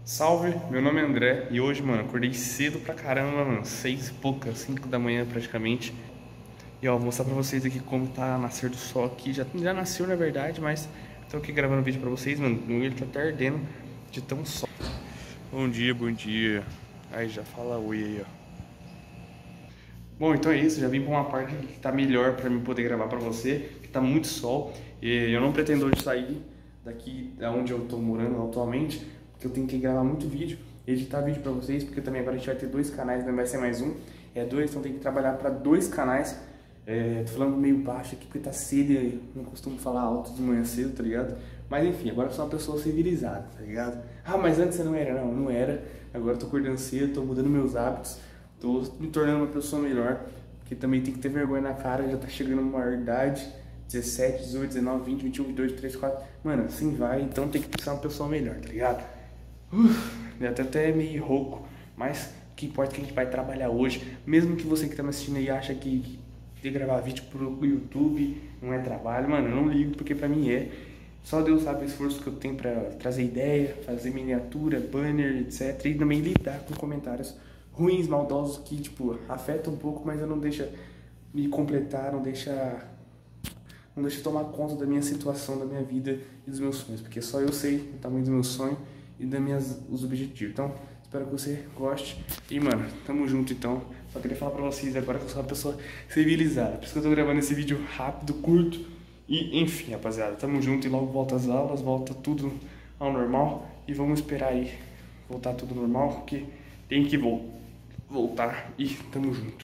Salve, meu nome é André e hoje, mano, acordei cedo pra caramba, mano, 6 e pouca, 5 da manhã praticamente. E ó, vou mostrar pra vocês aqui como tá nascer do sol aqui, já nasceu na verdade, mas tô aqui gravando vídeo pra vocês, mano, o olho tá até ardendo de tão sol. Bom dia, bom dia. Aí já fala oi aí, ó. Bom, então é isso, já vim pra uma parte que tá melhor pra mim poder gravar pra você, que tá muito sol. E eu não pretendo hoje sair daqui da onde eu tô morando atualmente, porque eu tenho que gravar muito vídeo, editar vídeo pra vocês, porque também agora a gente vai ter dois canais, não vai ser mais um, é dois, então tem que trabalhar pra dois canais. Tô falando meio baixo aqui porque tá cedo e não costumo falar alto de manhã cedo, tá ligado? Mas enfim, agora eu sou uma pessoa civilizada, tá ligado? Ah, mas antes você não era? Não, não era. Agora eu tô acordando cedo, tô mudando meus hábitos. Tô me tornando uma pessoa melhor, porque também tem que ter vergonha na cara, já tá chegando uma maior idade, 17, 18, 19, 20, 21, 22, 23, 24. Mano, assim vai, então tem que ser uma pessoa melhor, tá ligado? Até meio rouco, mas o que importa é que a gente vai trabalhar hoje. Mesmo que você que tá me assistindo aí acha que de gravar vídeo pro YouTube não é trabalho, mano, eu não ligo porque pra mim é. Só Deus sabe o esforço que eu tenho pra trazer ideia, fazer miniatura, banner, etc. E também lidar com comentários ruins, maldosos que, tipo, afetam um pouco, mas eu não deixa me completar, não deixa tomar conta da minha situação, da minha vida e dos meus sonhos, porque só eu sei o tamanho do meu sonho e os objetivos. Então, espero que você goste. E, mano, tamo junto então. Só queria falar pra vocês agora que eu sou uma pessoa civilizada. Por isso que eu tô gravando esse vídeo rápido, curto. E, enfim, rapaziada, tamo junto e logo volta as aulas, volta tudo ao normal. E vamos esperar aí voltar tudo normal, porque tem que voltar e tamo junto.